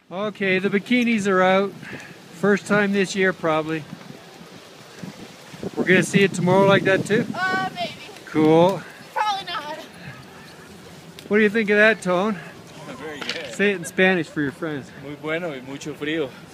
Okay, the bikinis are out. First time this year, probably. We're gonna see it tomorrow like that too? Maybe. Cool. Probably not. What do you think of that, Tone? Very good. Say it in Spanish for your friends. Muy bueno y mucho frío.